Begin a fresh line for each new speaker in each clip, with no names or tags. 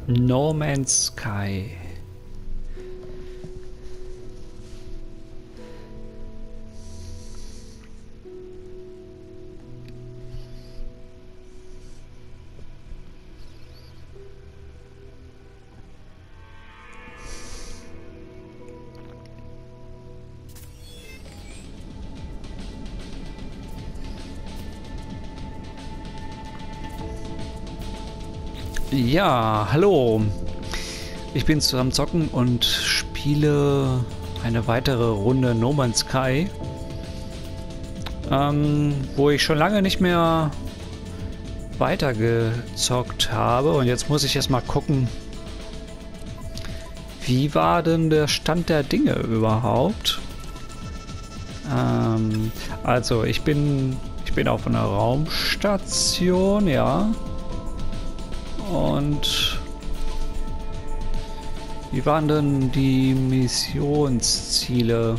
No Man's Sky. Ja, hallo. Ich bin zusammen zocken und spiele eine weitere Runde No Man's Sky, wo ich schon lange nicht mehr weitergezockt habe. Und jetzt muss ich erst mal gucken, wie war denn der Stand der Dinge überhaupt? Also ich bin auf einer Raumstation, ja. Und wie waren denn die Missionsziele?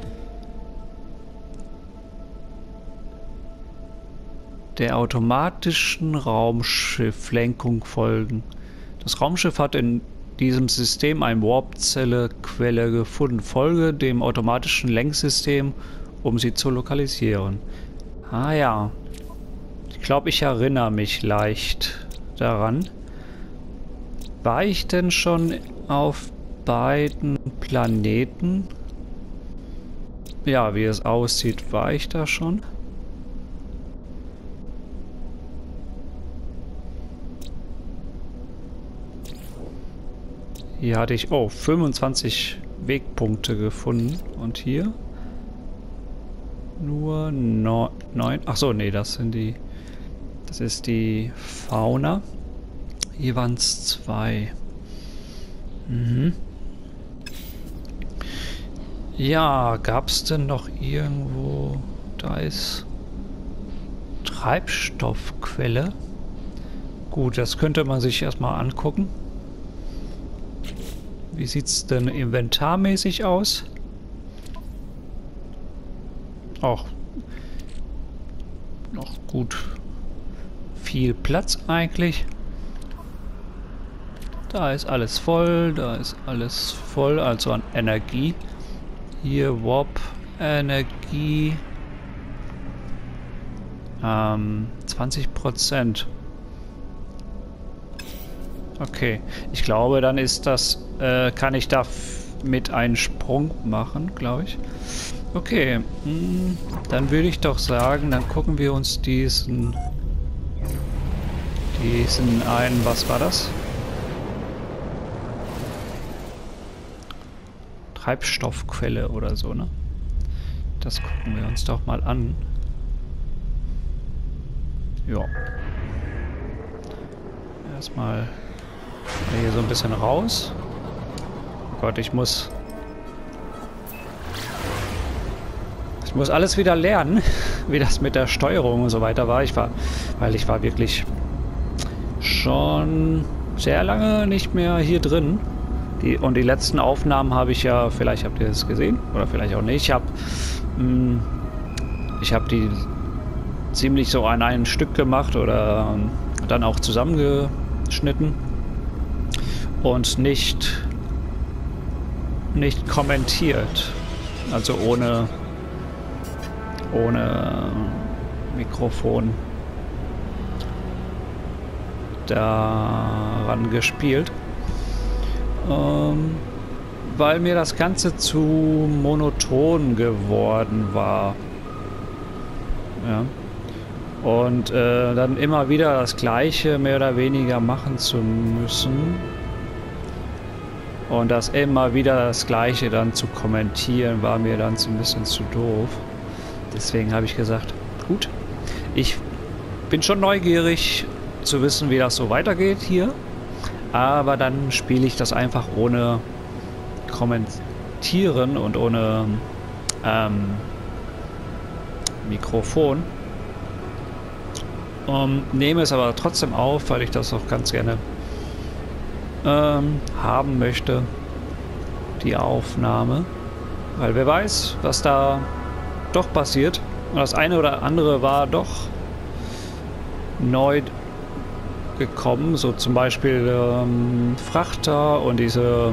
Der automatischen Raumschifflenkung folgen. Das Raumschiff hat in diesem System eine Warp-Zelle-Quelle gefunden. Folge dem automatischen Lenksystem, um sie zu lokalisieren. Ah ja. Ich glaube, ich erinnere mich leicht daran. War ich denn schon auf beiden Planeten? Ja, wie es aussieht, war ich da schon. Hier hatte ich, 25 Wegpunkte gefunden. Und hier? Nur 9. Ach so, nee, das ist die Fauna. Hier waren es 2. Mhm. Ja, gab es denn noch irgendwo... Da ist... Treibstoffquelle. Gut, das könnte man sich erstmal angucken. Wie sieht es denn inventarmäßig aus? Auch noch gut viel Platz eigentlich. Da ist alles voll, also an Energie. Hier Warp Energie. 20%. Okay, ich glaube, dann ist das, kann ich da mit einen Sprung machen, glaube ich. Okay, dann würde ich doch sagen, dann gucken wir uns diesen einen, was war das? Treibstoffquelle oder so, ne? Das gucken wir uns doch mal an. Ja. Erstmal hier so ein bisschen raus. Oh Gott, ich muss alles wieder lernen, wie das mit der Steuerung und so weiter war. Weil ich war wirklich schon sehr lange nicht mehr hier drin. Und die letzten Aufnahmen habe ich ja, vielleicht habt ihr es gesehen oder vielleicht auch nicht. Ich habe die ziemlich so an ein Stück gemacht oder dann auch zusammengeschnitten und nicht kommentiert. Also ohne Mikrofon daran gespielt. Weil mir das Ganze zu monoton geworden war. Ja. Und dann immer wieder das Gleiche mehr oder weniger machen zu müssen. Und das immer wieder das Gleiche dann zu kommentieren, war mir dann so ein bisschen zu doof. Deswegen habe ich gesagt, gut, ich bin schon neugierig zu wissen, wie das so weitergeht hier. Aber dann spiele ich das einfach ohne Kommentieren und ohne Mikrofon. Nehme es aber trotzdem auf, weil ich das auch ganz gerne haben möchte, die Aufnahme. Weil wer weiß, was da doch passiert. Und das eine oder andere war doch neu gekommen, so zum Beispiel Frachter und diese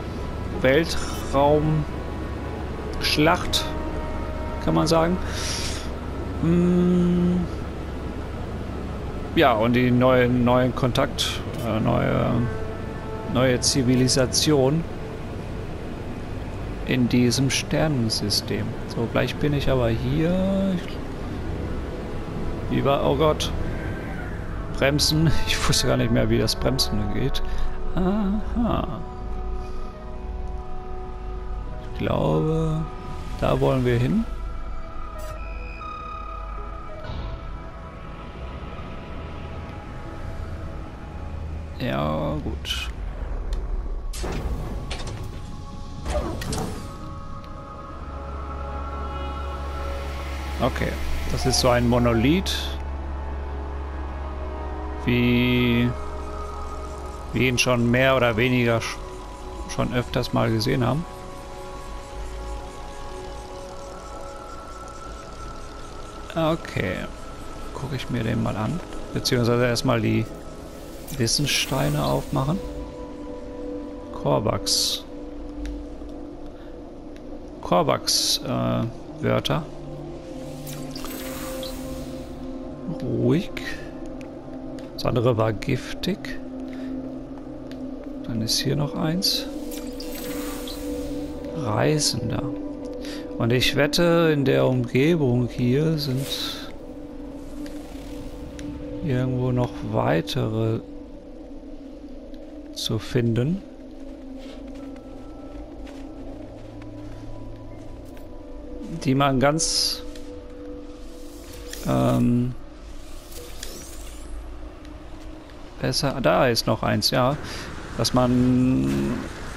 Weltraumschlacht, kann man sagen. Ja, und die neuen Kontakt, neue Zivilisation in diesem Sternensystem. So, gleich bin ich aber hier. Oh Gott. Bremsen. Ich wusste gar nicht mehr, wie das Bremsen geht. Aha. Ich glaube, da wollen wir hin. Ja, gut. Okay, das ist so ein Monolith, wie wir ihn schon mehr oder weniger schon öfters mal gesehen haben. Okay, gucke ich mir den mal an, beziehungsweise erstmal die Wissenssteine aufmachen. Korvax. Wörter. Ruhig. Das andere war giftig. Dann ist hier noch eins. Reisender. Und ich wette, in der Umgebung hier sind irgendwo noch weitere zu finden. Die man ganz besser... Da ist noch eins, ja. Dass man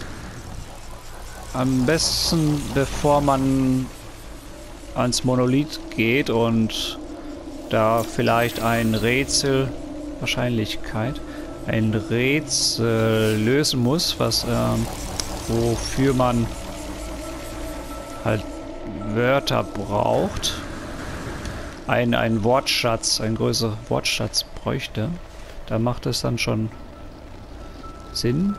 am besten, bevor man ans Monolith geht und da vielleicht ein Rätsel, Wahrscheinlichkeit, ein Rätsel lösen muss, was wofür man halt Wörter braucht, ein Wortschatz, ein größerer Wortschatz bräuchte, da macht es dann schon Sinn,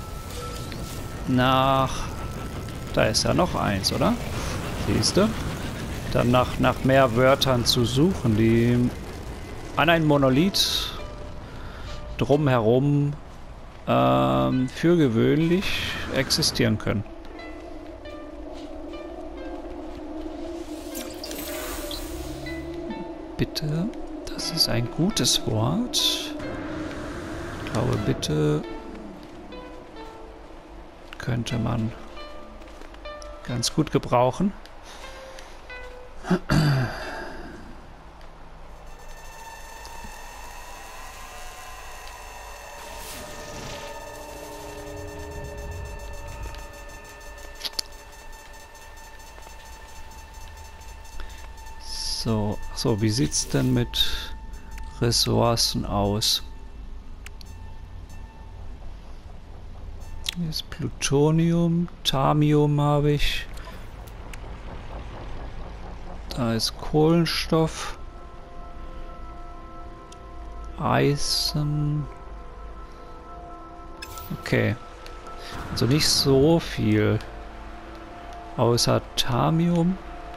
da ist ja noch eins, oder? Siehst du? Dann nach mehr Wörtern zu suchen, die an ein Monolith drumherum für gewöhnlich existieren können. Bitte, das ist ein gutes Wort. Ich glaube, bitte könnte man ganz gut gebrauchen. So, wie sieht's denn mit Ressourcen aus? Hier ist Plutonium, Thamium habe ich. Da ist Kohlenstoff. Eisen. Okay. Also nicht so viel. Außer Thamium.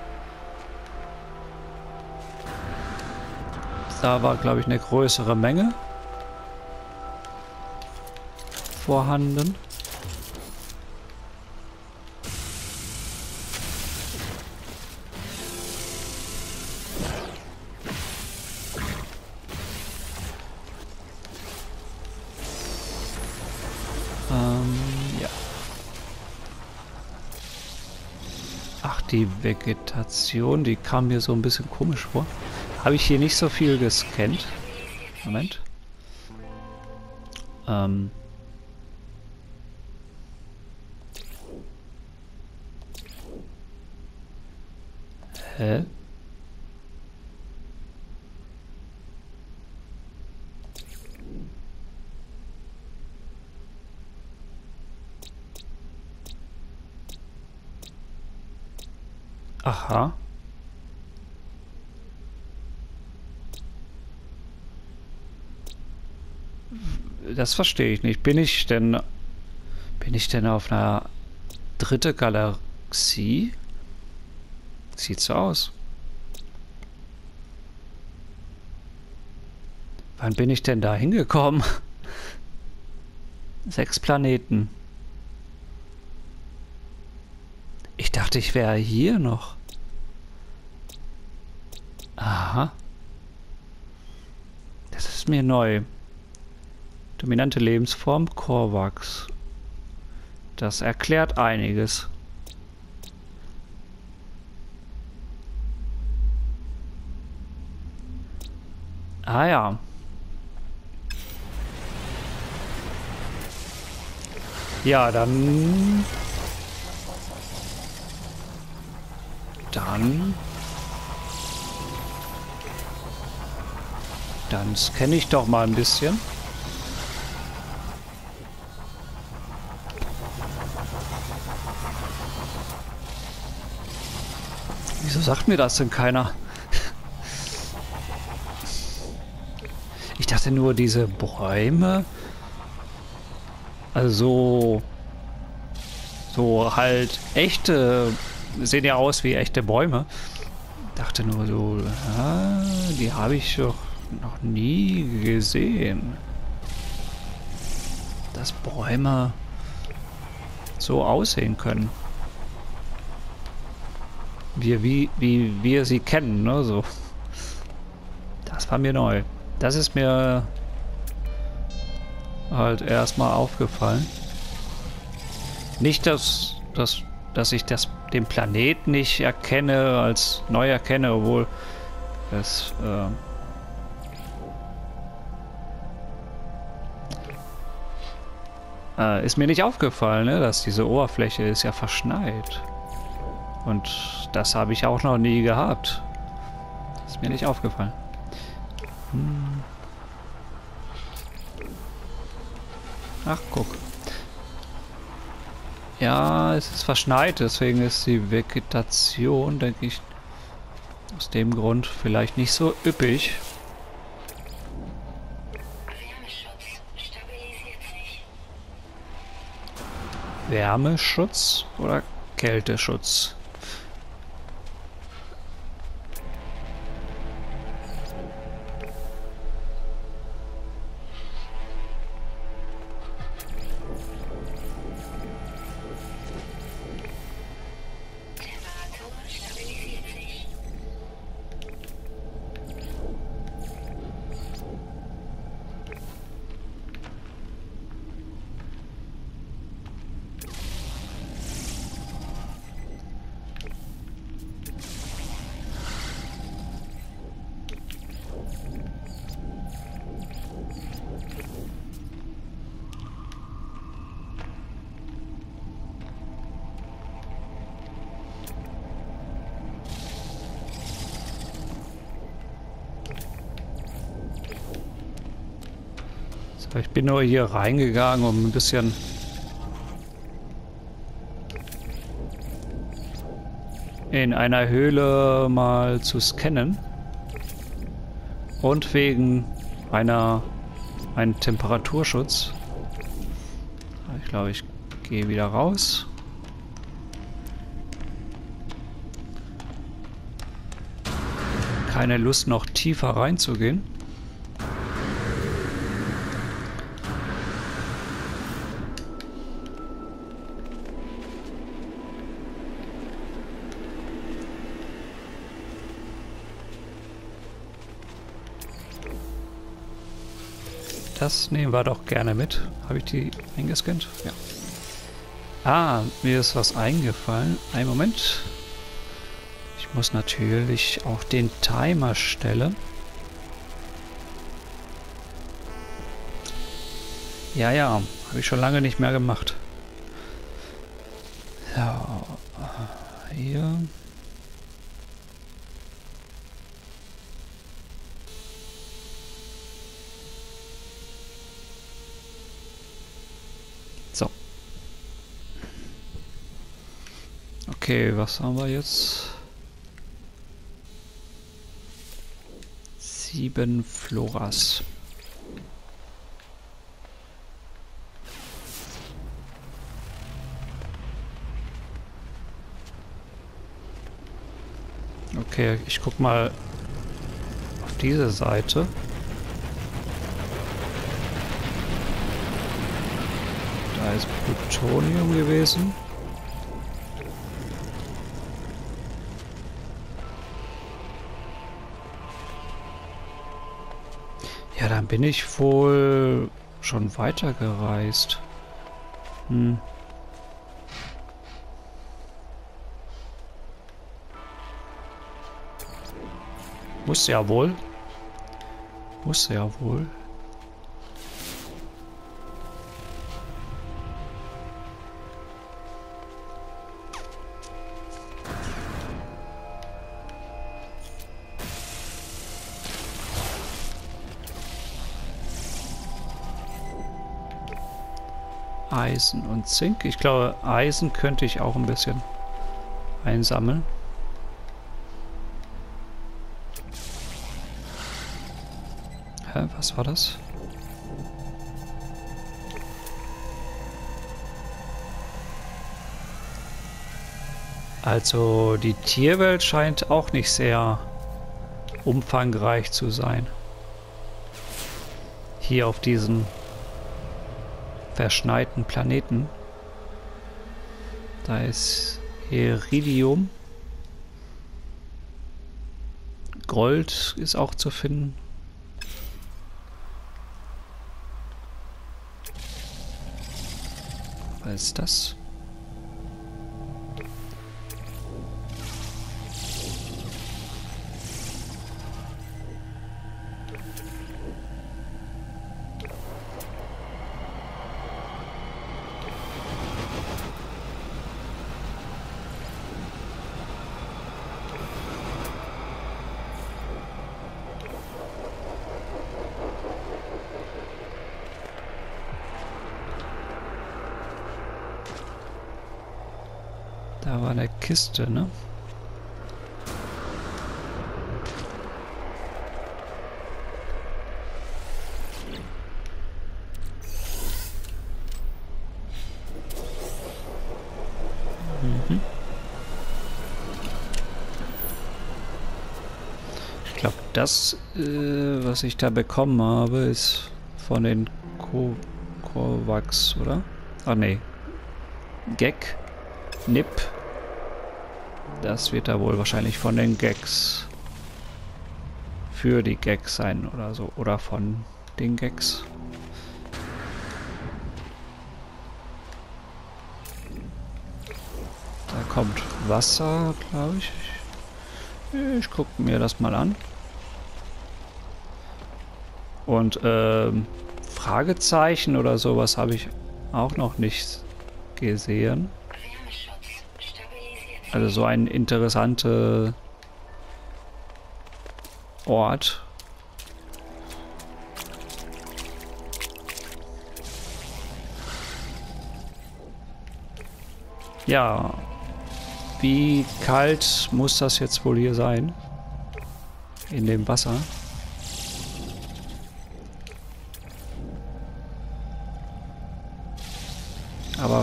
Da war, glaube ich, eine größere Menge vorhanden. Ja. Ach, die Vegetation, die kam mir so ein bisschen komisch vor. Habe ich hier nicht so viel gescannt. Moment. Hä? Aha. Das verstehe ich nicht. Bin ich denn auf einer dritte Galaxie? Sieht so aus. Wann bin ich denn da hingekommen? 6 Planeten. Ich dachte, ich wäre hier noch. Aha. Das ist mir neu. Dominante Lebensform, Korvax. Das erklärt einiges. Ah ja. Ja, dann... Dann scanne ich doch mal ein bisschen. Wieso sagt mir das denn keiner? Ich dachte nur, diese Bäume... Also so halt echte... Sehen ja aus wie echte Bäume. Dachte nur so, die habe ich doch noch nie gesehen. Dass Bäume so aussehen können. Wie wir sie kennen, ne? So. Das war mir neu. Das ist mir halt erstmal aufgefallen. Nicht, dass ich den Planet nicht erkenne, als neu erkenne, obwohl es ist mir nicht aufgefallen, ne, dass diese Oberfläche ist ja verschneit. Und das habe ich auch noch nie gehabt. Ist mir nicht aufgefallen. Ach, guck. Ja, es ist verschneit, deswegen ist die Vegetation, denke ich, aus dem Grund vielleicht nicht so üppig. Wärmeschutz oder Kälteschutz? Ich bin nur hier reingegangen, um ein bisschen in einer Höhle mal zu scannen. Und wegen einem Temperaturschutz. Ich glaube, ich gehe wieder raus. Keine Lust, noch tiefer reinzugehen. Das nehmen wir doch gerne mit. Habe ich die eingescannt? Ja. Ah, mir ist was eingefallen. Einen Moment. Ich muss natürlich auch den Timer stellen. Ja, ja. Habe ich schon lange nicht mehr gemacht. So. Hier. So. Okay, was haben wir jetzt? 7 Floras. Okay, ich guck mal auf diese Seite. Da ist Plutonium gewesen. Ja, dann bin ich wohl schon weitergereist. Hm. Muss ja wohl. Muss ja wohl. Eisen und Zink. Ich glaube, Eisen könnte ich auch ein bisschen einsammeln. Hä, was war das? Also die Tierwelt scheint auch nicht sehr umfangreich zu sein. Hier auf diesen verschneiten Planeten. Da ist Iridium. Gold ist auch zu finden. Was ist das? Da war eine Kiste, ne? Mhm. Ich glaube, das, was ich da bekommen habe, ist von den Kovacs, oder? Ah, nee. Gek. Nip. Das wird da wohl wahrscheinlich von den Gags für die Gags sein oder so. Oder von den Gags. Da kommt Wasser, glaube ich. Ich gucke mir das mal an. Und Fragezeichen oder sowas habe ich auch noch nicht gesehen. Also so ein interessanter Ort. Ja, wie kalt muss das jetzt wohl hier sein? In dem Wasser. Aber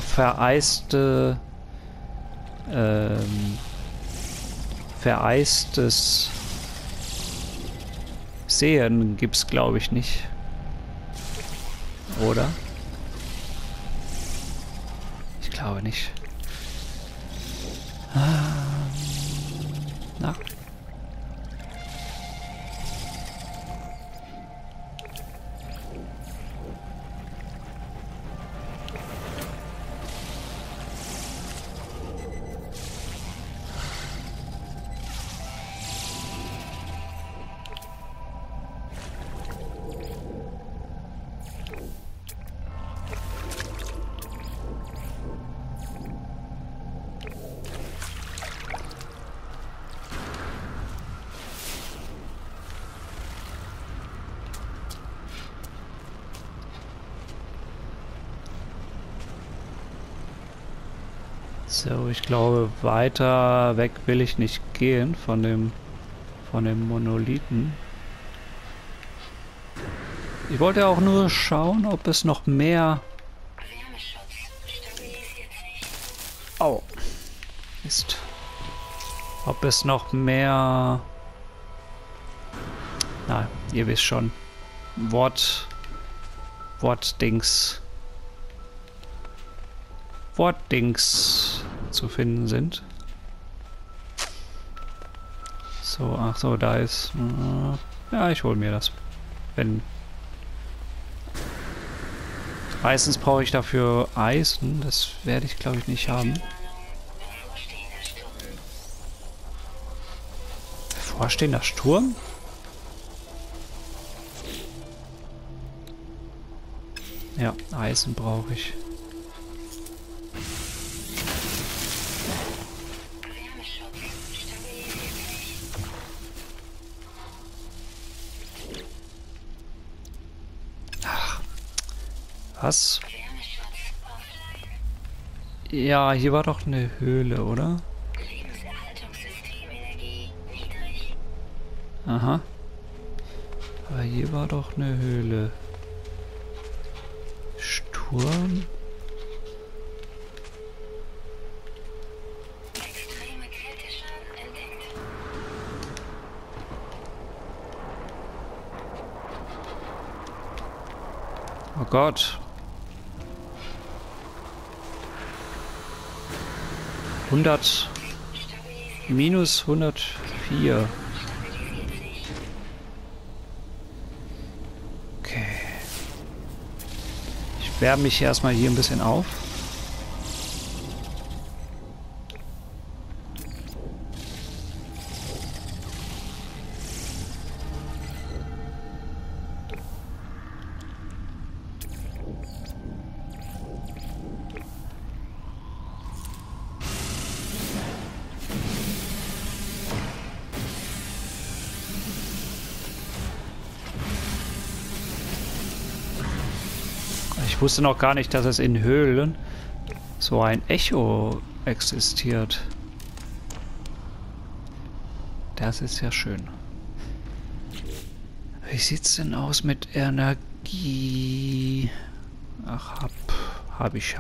vereistes Sehen gibt's, glaube ich, nicht. Oder? Ich glaube nicht. Na? So, ich glaube, weiter weg will ich nicht gehen von dem Monolithen. Ich wollte auch nur schauen, ob es noch mehr... Oh. Mist. Ob es noch mehr... Na, ihr wisst schon. Wortdings zu finden sind. So, ach so, da ist... ja, ich hole mir das. Wenn... Meistens brauche ich dafür Eisen. Das werde ich, glaube ich, nicht haben. Bevorstehender Sturm? Ja, Eisen brauche ich. Ach, was? Ja, hier war doch eine Höhle, oder? Aha. Aber hier war doch eine Höhle. Sturm? Oh Gott. Minus 104. Okay. Ich wärme mich erstmal hier ein bisschen auf. Ich wusste noch gar nicht, dass es in Höhlen so ein Echo existiert. Das ist ja schön. Wie sieht's denn aus mit Energie? Ach, hab ich.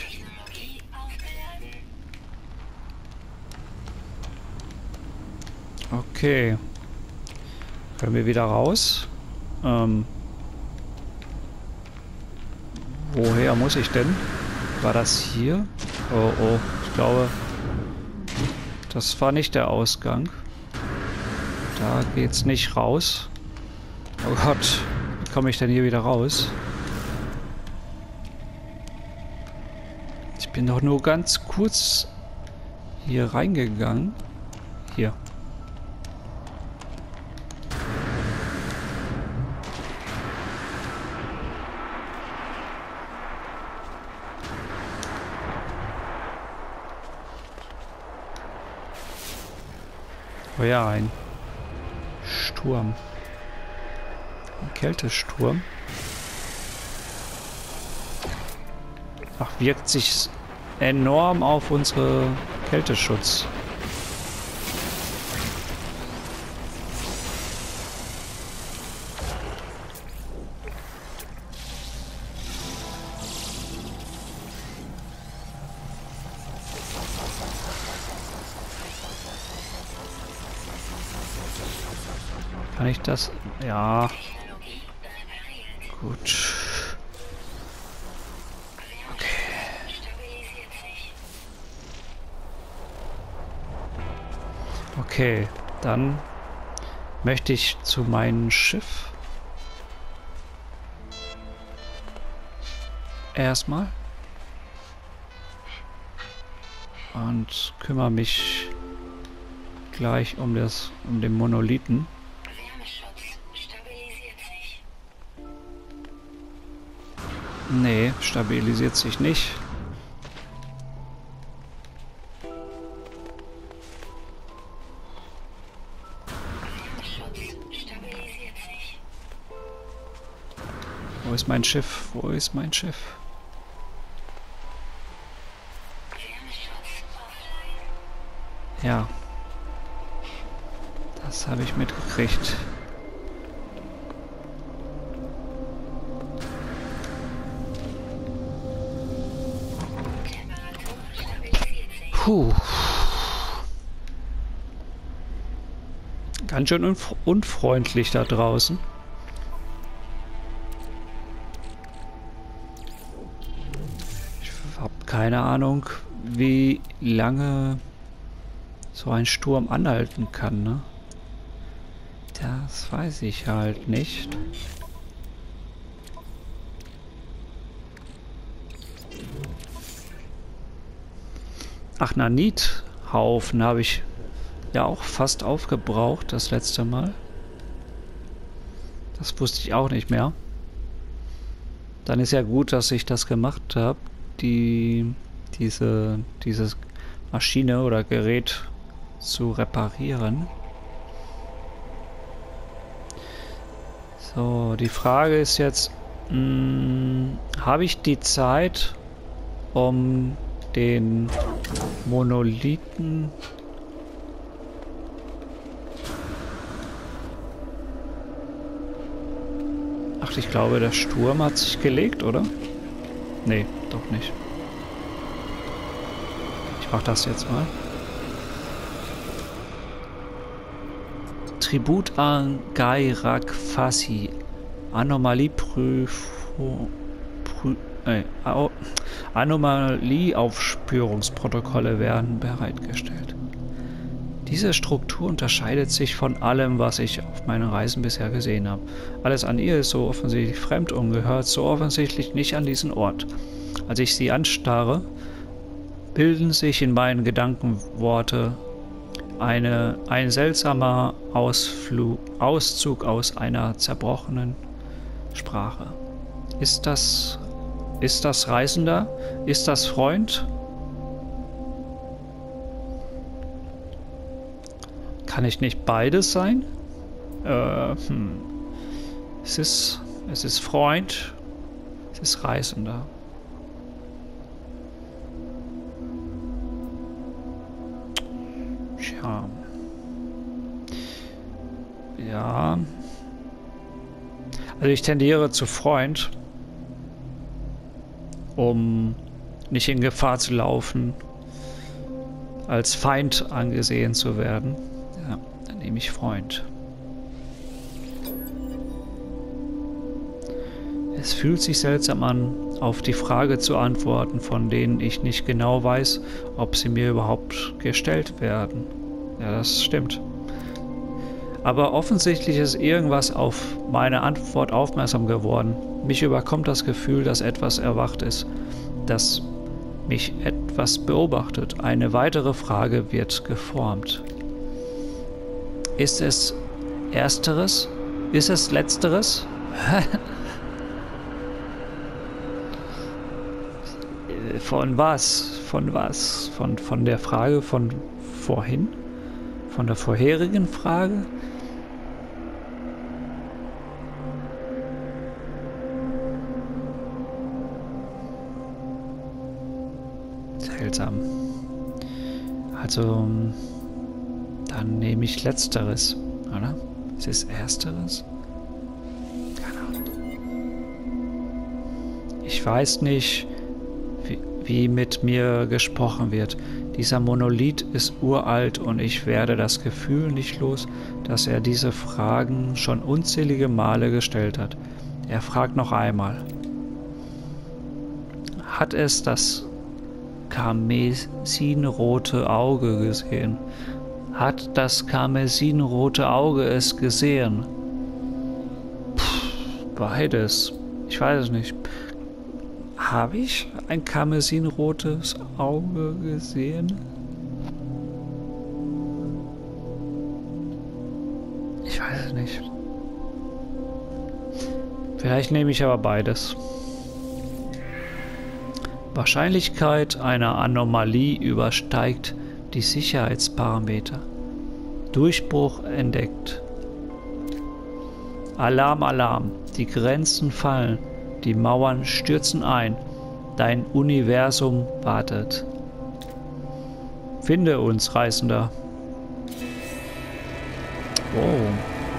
Okay. Können wir wieder raus? Woher muss ich denn? War das hier? Oh, oh. Ich glaube, das war nicht der Ausgang. Da geht's nicht raus. Oh Gott. Wie komme ich denn hier wieder raus? Ich bin doch nur ganz kurz hier reingegangen. Hier. Oh ja, ein Sturm. Ein Kältesturm. Ach, wirkt sich enorm auf unsere Kälteschutz. Kann ich das? Ja. Gut. Okay, dann möchte ich zu meinem Schiff. Erstmal. Und kümmere mich gleich um den Monolithen. Nee, stabilisiert sich nicht. Wo ist mein Schiff? Wo ist mein Schiff? Ja. Das habe ich mitgekriegt. Puh. Ganz schön unfreundlich da draußen. Ich habe keine Ahnung, wie lange so ein Sturm anhalten kann, ne? Das weiß ich halt nicht. Ach, Nanithaufen habe ich ja auch fast aufgebraucht das letzte Mal. Das wusste ich auch nicht mehr. Dann ist ja gut, dass ich das gemacht habe, diese Maschine oder Gerät zu reparieren. So, die Frage ist jetzt, habe ich die Zeit, um den Monolithen Ach, ich glaube, der Sturm hat sich gelegt, oder? Nee, doch nicht. Ich mach das jetzt mal. Tribut an Gairak Fassi. Anomalieaufspürungsprotokolle werden bereitgestellt. Diese Struktur unterscheidet sich von allem, was ich auf meinen Reisen bisher gesehen habe. Alles an ihr ist so offensichtlich fremd und gehört so offensichtlich nicht an diesen Ort. Als ich sie anstarre, bilden sich in meinen Gedanken Worte. Ein seltsamer Auszug aus einer zerbrochenen Sprache. Ist das Reisender? Ist das Freund? Kann ich nicht beides sein? Es ist Freund, es ist Reisender. Tja. Ja. Also ich tendiere zu Freund, um nicht in Gefahr zu laufen, als Feind angesehen zu werden. Ja, dann nehme ich Freund. Es fühlt sich seltsam an, auf die Frage zu antworten, von denen ich nicht genau weiß, ob sie mir überhaupt gestellt werden. Ja, das stimmt. Aber offensichtlich ist irgendwas auf meine Antwort aufmerksam geworden. Mich überkommt das Gefühl, dass etwas erwacht ist, dass mich etwas beobachtet. Eine weitere Frage wird geformt. Ist es Ersteres? Ist es Letzteres? Von was? Von was? Von der Frage von vorhin? Von der vorherigen Frage? Seltsam. Also, dann nehme ich Letzteres, oder? Ist es Ersteres? Keine Ahnung. Ich weiß nicht, wie mit mir gesprochen wird. Dieser Monolith ist uralt und ich werde das Gefühl nicht los, dass er diese Fragen schon unzählige Male gestellt hat. Er fragt noch einmal. Hat es das karmesinrote Auge gesehen? Hat das karmesinrote Auge es gesehen? Beides. Ich weiß es nicht. Habe ich ein karmesinrotes Auge gesehen? Ich weiß es nicht. Vielleicht nehme ich aber beides. Wahrscheinlichkeit einer Anomalie übersteigt die Sicherheitsparameter. Durchbruch entdeckt. Alarm, Alarm. Die Grenzen fallen. Die Mauern stürzen ein. Dein Universum wartet. Finde uns, Reisender. Oh.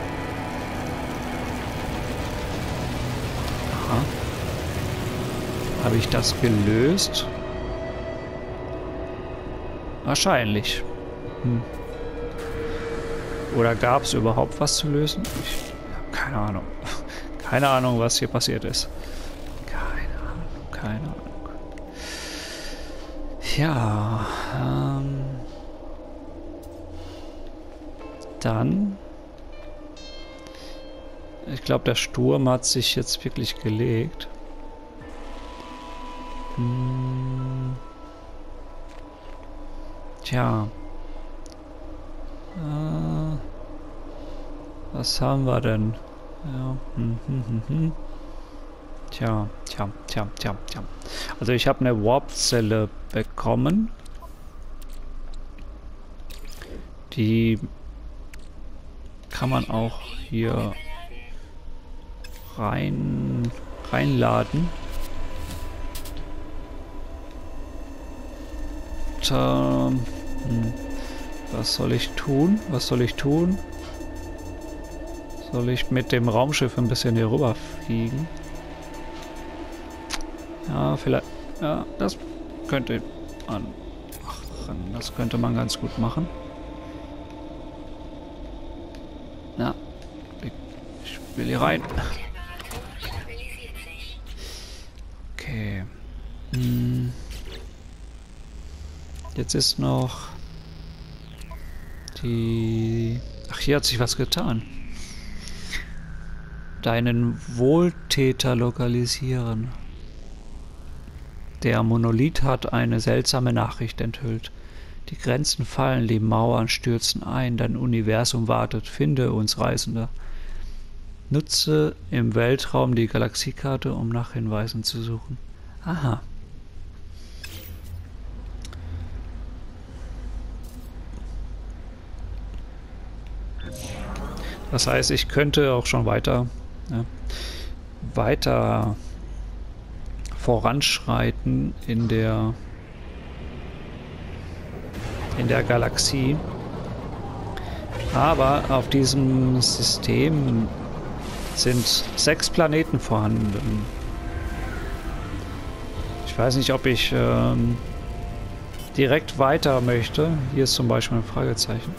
Aha. Habe ich das gelöst? Wahrscheinlich. Oder gab es überhaupt was zu lösen? Ich habe keine Ahnung. Keine Ahnung, was hier passiert ist. Keine Ahnung, keine Ahnung. Ja, dann... Ich glaube, der Sturm hat sich jetzt wirklich gelegt. Tja. Was haben wir denn? Ja. Tja. Also ich habe eine Warp-Zelle bekommen. Die kann man auch hier reinladen. Was soll ich tun? Soll ich mit dem Raumschiff ein bisschen hier rüber fliegen? Ja, vielleicht. Ja, das könnte man machen. Das könnte man ganz gut machen. Ja, ich will hier rein. Okay. Jetzt ist noch die... Ach, hier hat sich was getan. Deinen Wohltäter lokalisieren. Der Monolith hat eine seltsame Nachricht enthüllt. Die Grenzen fallen, die Mauern stürzen ein, dein Universum wartet. Finde uns, Reisender. Nutze im Weltraum die Galaxiekarte, um nach Hinweisen zu suchen. Aha. Das heißt, ich könnte auch schon weiter voranschreiten in der Galaxie. Aber auf diesem System sind 6 Planeten vorhanden. Ich weiß nicht, ob ich direkt weiter möchte. Hier ist zum Beispiel ein Fragezeichen.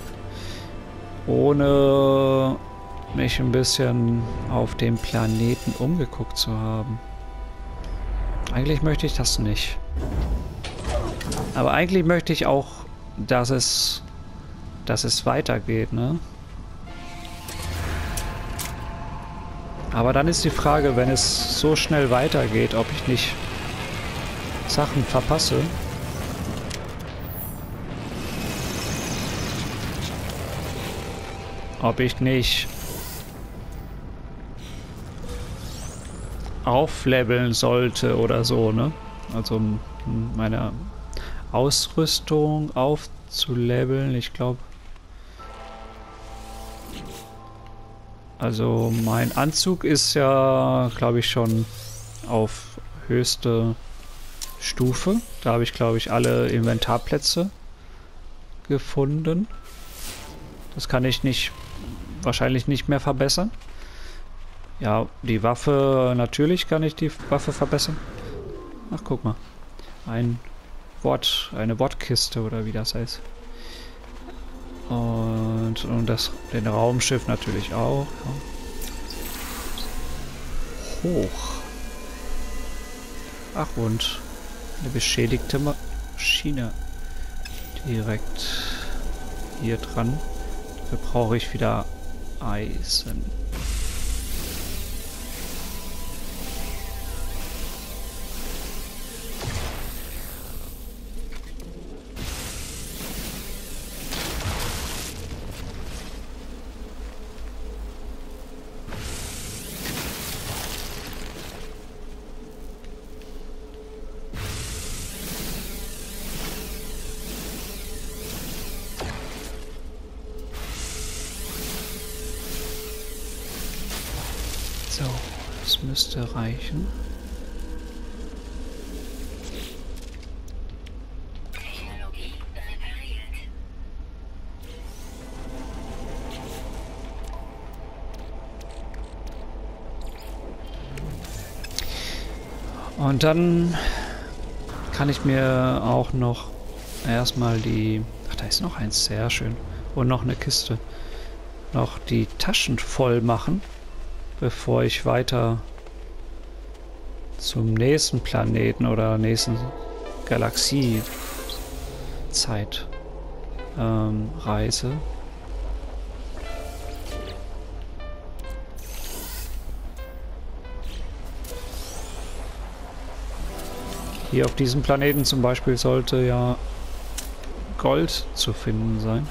Ohne mich ein bisschen auf dem Planeten umgeguckt zu haben. Eigentlich möchte ich das nicht. Aber eigentlich möchte ich auch, dass es weitergeht, ne? Aber dann ist die Frage, wenn es so schnell weitergeht, ob ich nicht Sachen verpasse. Ob ich nicht aufleveln sollte oder so, ne? Also meine Ausrüstung aufzuleveln, ich glaube. Also mein Anzug ist ja, glaube ich, schon auf höchste Stufe. Da habe ich, glaube ich, alle Inventarplätze gefunden. Das kann ich wahrscheinlich nicht mehr verbessern. Ja, die Waffe, natürlich kann ich die Waffe verbessern. Ach, guck mal. Eine Wortkiste oder wie das heißt. Und den Raumschiff natürlich auch. Ja. Hoch. Ach, und eine beschädigte Maschine. Direkt hier dran. Dafür brauche ich wieder Eisen. So, das müsste reichen.
Technologie repariert.
Und dann kann ich mir auch noch erstmal die... Ach, da ist noch eins, sehr schön. Und noch eine Kiste. noch die Taschen voll machen, bevor ich weiter zum nächsten Planeten oder nächsten Galaxiezeit reise. Hier auf diesem Planeten zum Beispiel sollte ja Gold zu finden sein.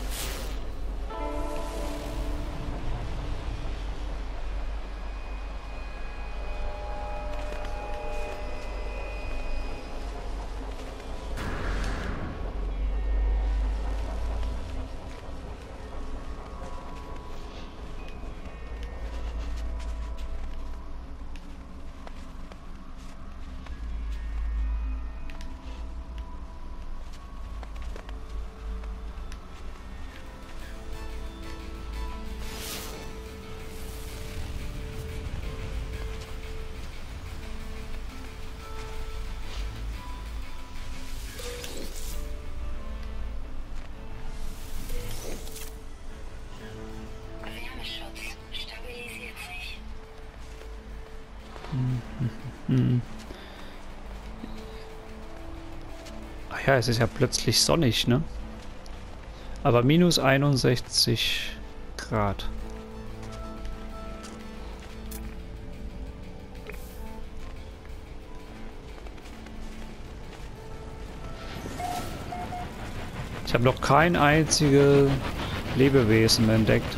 Wärmeschutz stabilisiert sich.
Ach ja, es ist ja plötzlich sonnig, ne? Aber minus 61 Grad. Ich habe noch kein einziges Lebewesen entdeckt.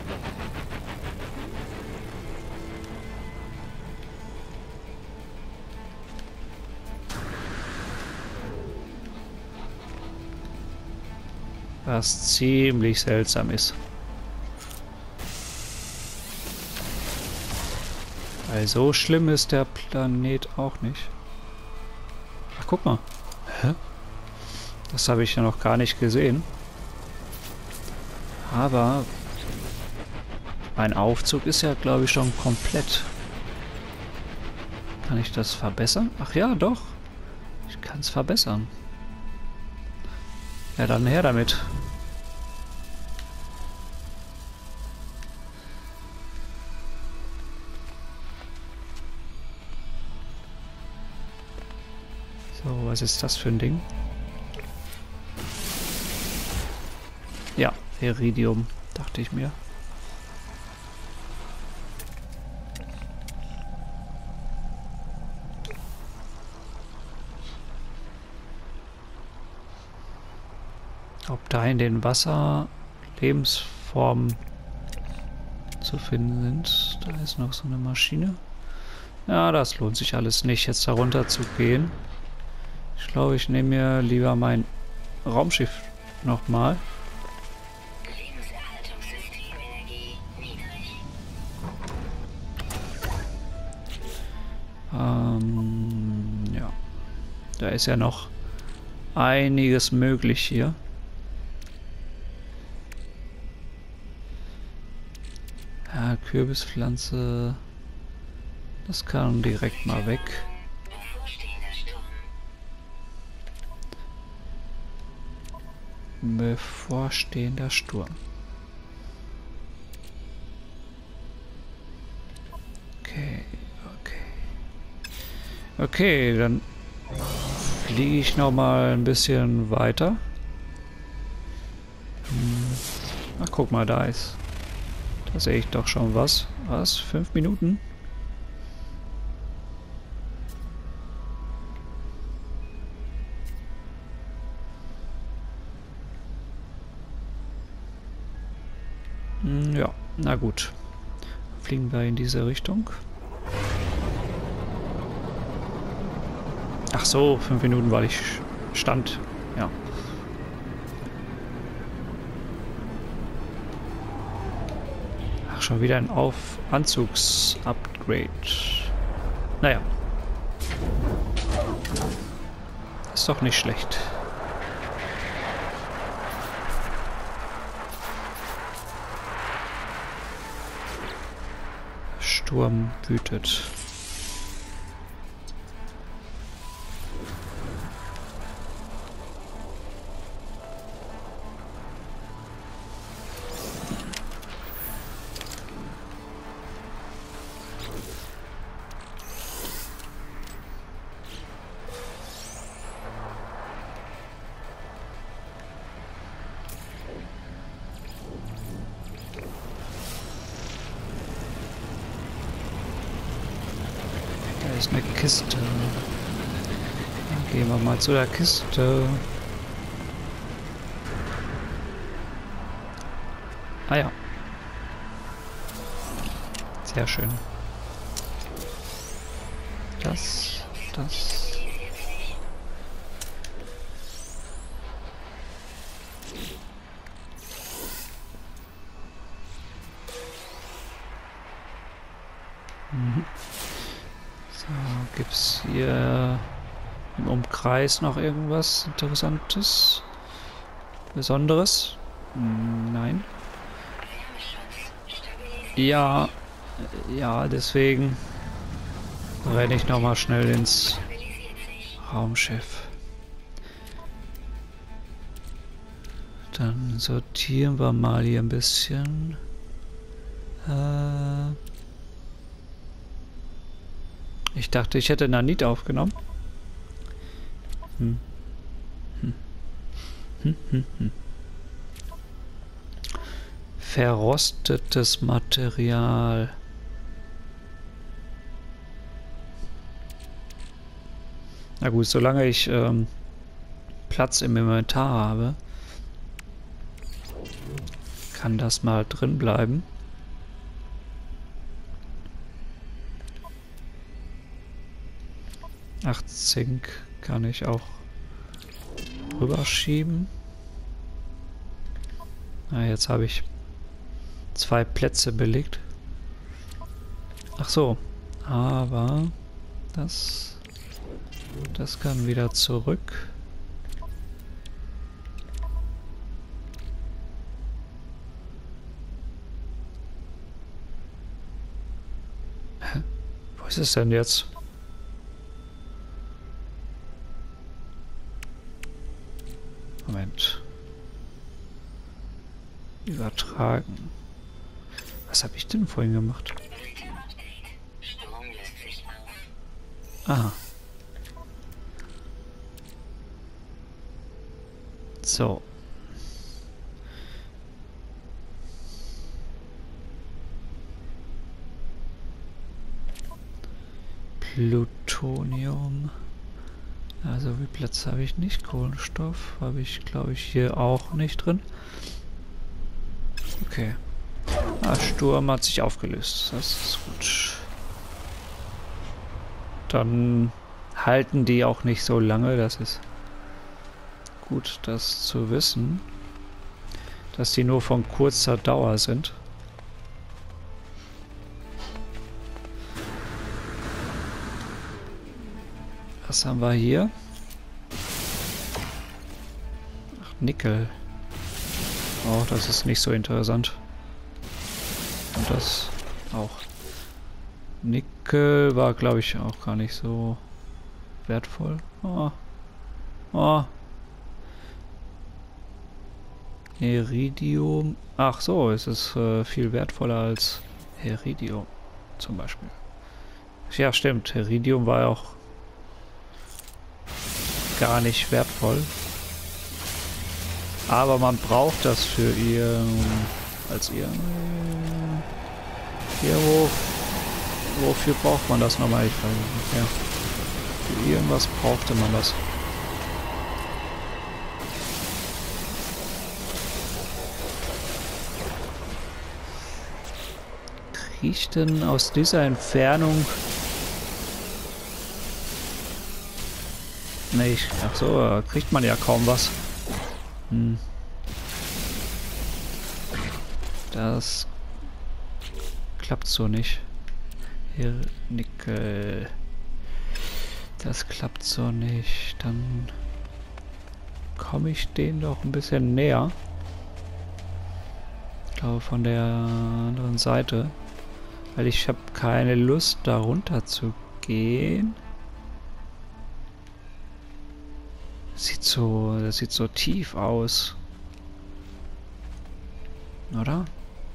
Was ziemlich seltsam ist. Weil so schlimm ist der Planet auch nicht. Ach, guck mal. Hä? Das habe ich ja noch gar nicht gesehen. Aber mein Aufzug ist ja, glaube ich, schon komplett. Kann ich das verbessern? Ach ja, doch. Ich kann es verbessern. Ja, dann her damit. So, was ist das für ein Ding? Ja, Iridium, dachte ich mir. Ob da in den Wasser Lebensformen zu finden sind. Da ist noch so eine Maschine. Ja, das lohnt sich alles nicht, jetzt da runter zu gehen. Ich glaube, ich nehme mir lieber mein Raumschiff nochmal.
Lebenserhaltungssystemenergie niedrig.
Ja. Da ist ja noch einiges möglich hier. Ja, Kürbispflanze. Das kann direkt mal weg.
Bevorstehender Sturm.
Bevorstehender Sturm. Okay, okay. Okay, dann fliege ich noch mal ein bisschen weiter. Ach, guck mal, da ist. Da sehe ich doch schon was. Was? 5 Minuten? Ja, na gut. Fliegen wir in diese Richtung. Ach so, 5 Minuten, weil ich stand. Ja. Ach, schon wieder ein Anzugs-Upgrade. Naja. Ist doch nicht schlecht. Sturm wütet. ist eine Kiste. Dann gehen wir mal zu der Kiste. Ah ja. Sehr schön. Das. So, gibt's hier im Umkreis noch irgendwas Interessantes? Besonderes? Nein. Ja, deswegen renne ich nochmal schnell ins Raumschiff. Dann sortieren wir mal hier ein bisschen. Ich dachte, ich hätte Nanit aufgenommen. Verrostetes Material. Na gut, solange ich Platz im Inventar habe, kann das mal drin bleiben. Acht Zink kann ich auch rüberschieben. Na, jetzt habe ich 2 Plätze belegt. Ach so, aber das kann wieder zurück. Hä? Wo ist es denn jetzt? Moment. Übertragen. Was habe ich denn vorhin gemacht? Aha. So. Plutonium. Also wie Platz habe ich nicht? Kohlenstoff habe ich, glaube ich, hier auch nicht drin. Okay. Ah, Sturm hat sich aufgelöst. Das ist gut. Dann halten die auch nicht so lange. Das ist gut, das zu wissen. Dass die nur von kurzer Dauer sind. Was haben wir hier? Ach, Nickel. Oh, das ist nicht so interessant. Und das auch. Nickel war, glaube ich, auch gar nicht so wertvoll. Oh. Oh. Iridium. Ach so, es ist viel wertvoller als Iridium zum Beispiel. Ja, stimmt. Iridium war ja auch gar nicht wertvoll. Aber man braucht das für ihr... Wofür braucht man das nochmal? Ich weiß nicht mehr. Für irgendwas brauchte man das. Riecht denn aus dieser Entfernung... Nee, ach so, da kriegt man ja kaum was. Das klappt so nicht. Hier, Nickel. Das klappt so nicht. Dann komme ich denen doch ein bisschen näher. Ich glaube von der anderen Seite. Weil ich habe keine Lust, da runter zu gehen. Das sieht so tief aus. Oder?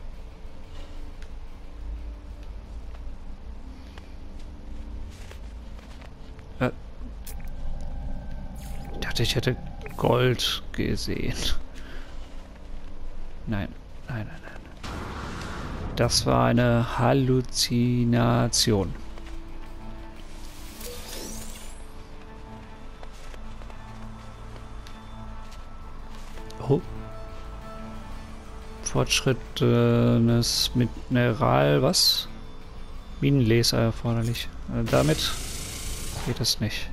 Ich dachte, ich hätte Gold gesehen. Nein. Das war eine Halluzination. Fortschrittenes Mineral, was? Minenlaser erforderlich. Damit geht es nicht.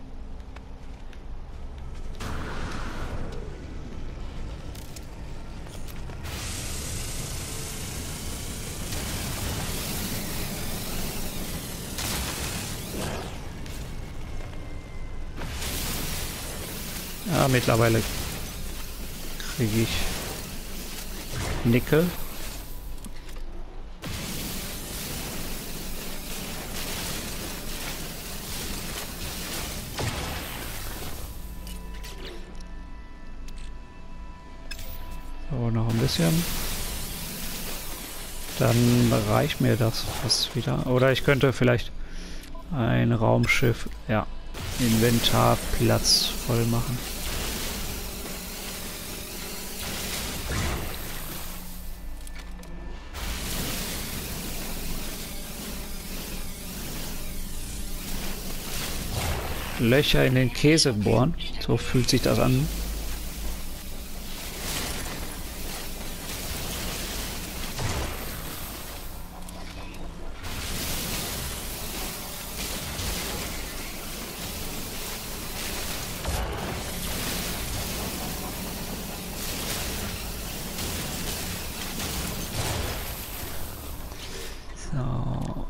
Ja, mittlerweile kriege ich Nickel. So, noch ein bisschen. Dann reicht mir das fast wieder. Oder ich könnte vielleicht ein Raumschiff, ja, Inventarplatz voll machen. Löcher in den Käse bohren. So fühlt sich das an. So,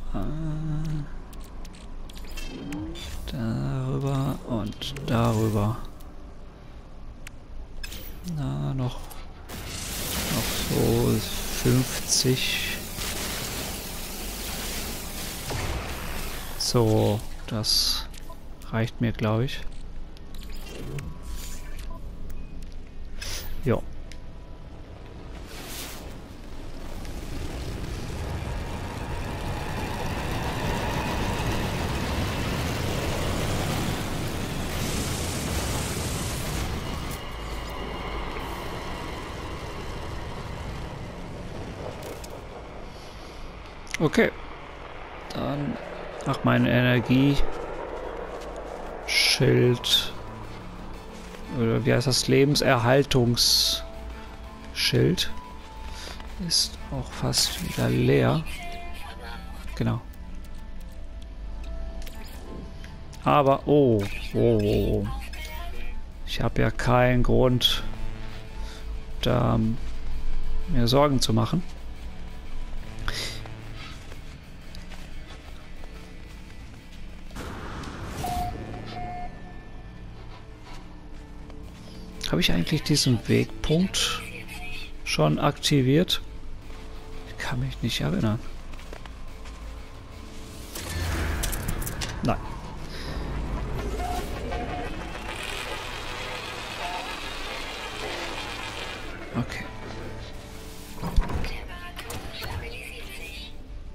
darüber und darüber. Na, noch so 50. So, das reicht mir, glaube ich. Jo. Okay. Dann nach meinem Energieschild. Oder wie heißt das? Lebenserhaltungsschild. Ist auch fast wieder leer. Genau. Aber, oh. Ich habe ja keinen Grund, da mir Sorgen zu machen. Habe ich eigentlich diesen Wegpunkt schon aktiviert? Ich kann mich nicht erinnern. Nein. Okay.
Temperatur stabilisiert sich.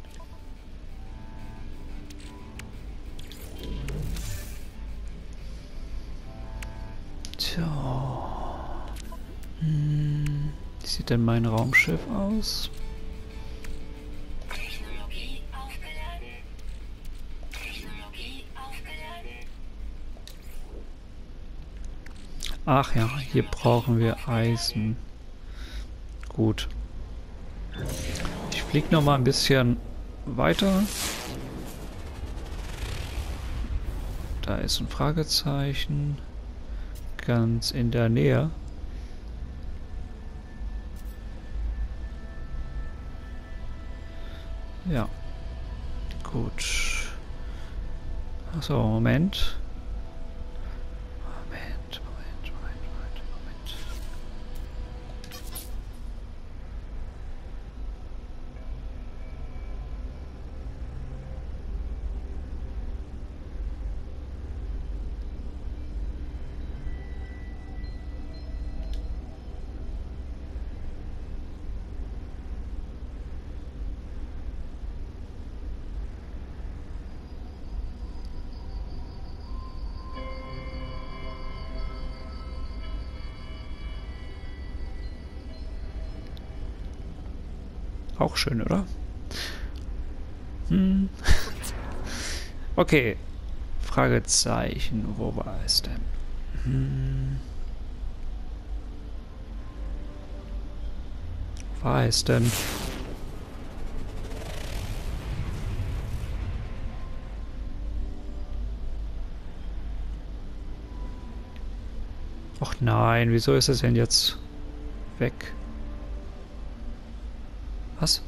So. Wie sieht denn mein Raumschiff aus?
Technologie aufgeladen. Technologie aufgeladen.
Ach ja, hier brauchen wir Eisen. Gut. Ich fliege noch mal ein bisschen weiter. Da ist ein Fragezeichen. Ganz in der Nähe. Ja. Gut. Achso, Moment. Moment. Auch schön, oder? Okay. Fragezeichen. Wo war es denn? war es denn? Ach nein, wieso ist es denn jetzt weg? Was?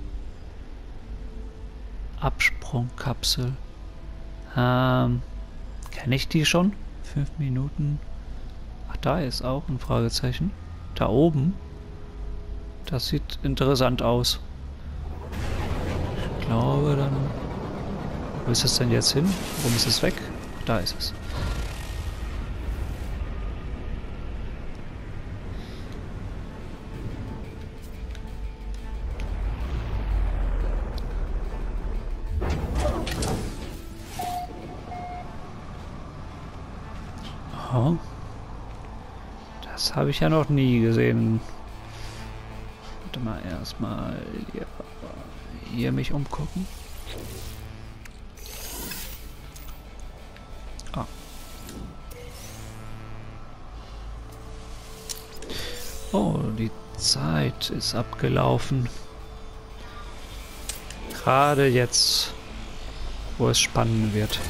Absprungkapsel. Kenne ich die schon? 5 Minuten. Ach, da ist auch ein Fragezeichen. Da oben. Das sieht interessant aus. Ich glaube dann... Wo ist es denn jetzt hin? Warum ist es weg? Da ist es. Oh. Das habe ich ja noch nie gesehen. Warte mal, erstmal hier mich umgucken. Ah. Oh, die Zeit ist abgelaufen. Gerade jetzt, wo es spannend wird.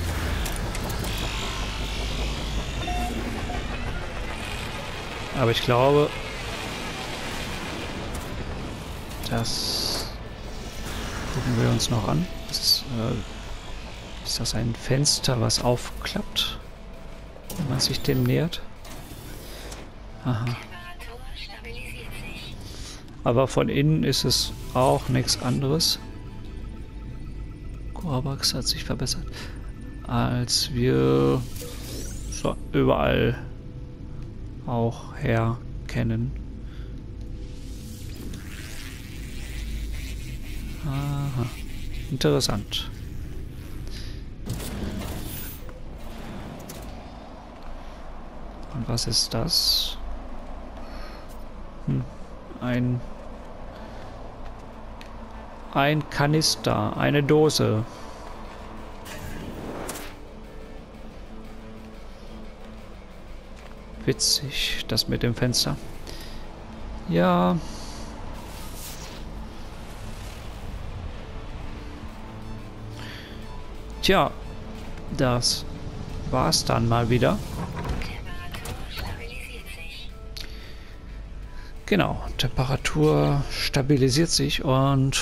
Aber ich glaube, das gucken wir uns noch an. Ist das ein Fenster, was aufklappt, wenn man sich dem nähert? Aha.
Temperatur stabilisiert sich.
Aber von innen ist es auch nichts anderes. Korvax hat sich verbessert, als wir so überall auch herkennen. Aha, interessant. Und was ist das? Ein Kanister, eine Dose. Witzig, das mit dem Fenster. Ja. Tja, das war's dann mal wieder.
Temperatur stabilisiert sich.
Genau, Temperatur stabilisiert sich und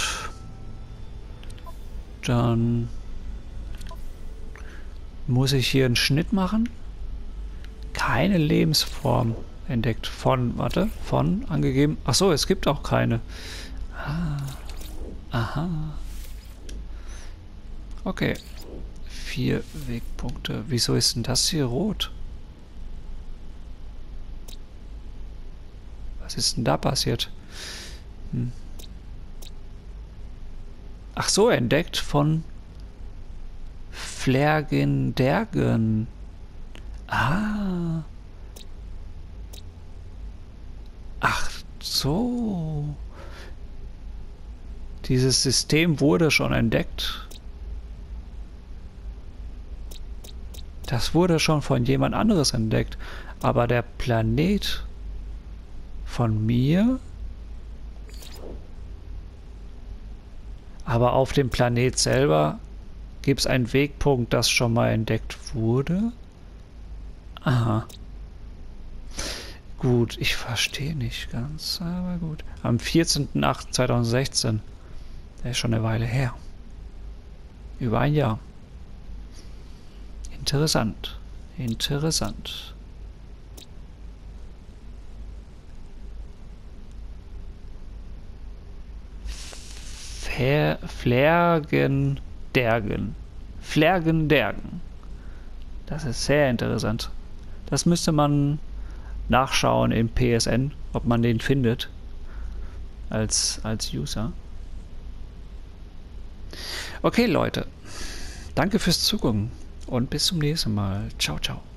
dann muss ich hier einen Schnitt machen. Keine Lebensform entdeckt. Von angegeben. Ach so, es gibt auch keine. Ah, aha. Okay. 4 Wegpunkte. Wieso ist denn das hier rot? Was ist denn da passiert? Ach so, entdeckt von Flergendergen. Ah. Ach so. Dieses System wurde schon entdeckt. Das wurde schon von jemand anderes entdeckt. Aber der Planet von mir... Aber auf dem Planet selber gibt es einen Wegpunkt, das schon mal entdeckt wurde. Aha. Gut, ich verstehe nicht ganz, aber gut. Am 14.08.2016. Der ist schon eine Weile her. Über ein Jahr. Interessant. Interessant. Flergendergen. Flergendergen. Das ist sehr interessant. Das müsste man nachschauen im PSN, ob man den findet. Als User. Okay, Leute. Danke fürs Zugucken und bis zum nächsten Mal. Ciao, ciao.